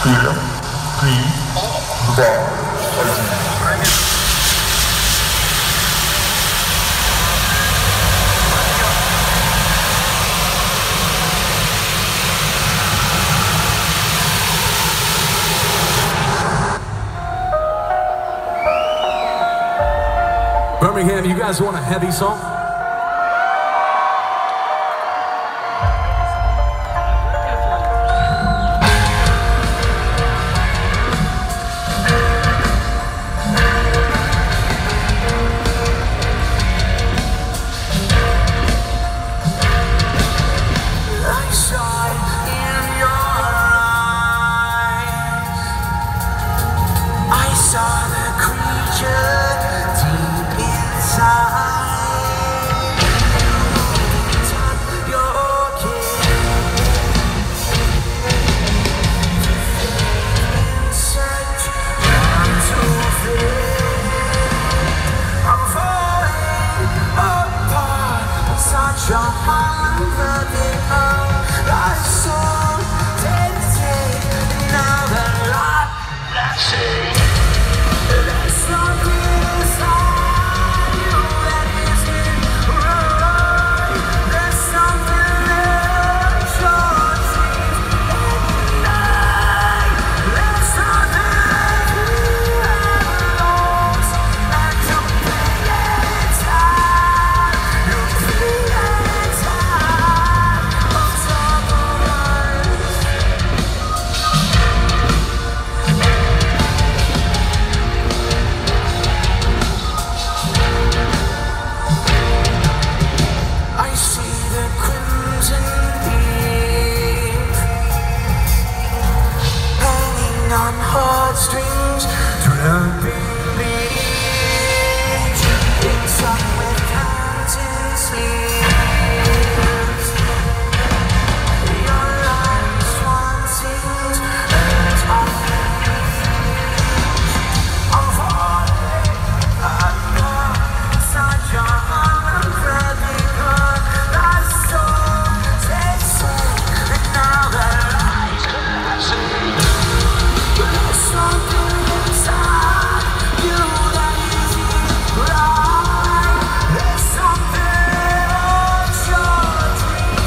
Birmingham, you guys want a heavy song? Strings dripping beach, it's up with counting sleeves. Your last one seems as I'm falling under such a unpredictable last soul takes shape, and now the lights collapsing. Something inside you that isn't right. There's something on your dreams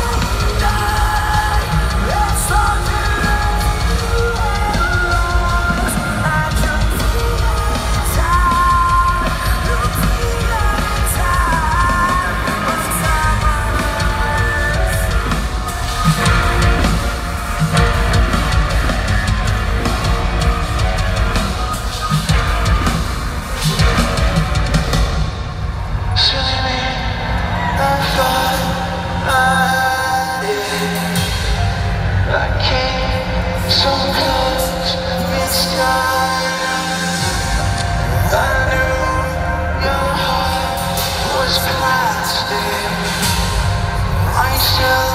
at night. There's something you lost, and you're feeling tired. You're feeling tired of so close, I knew your heart was plastic. I still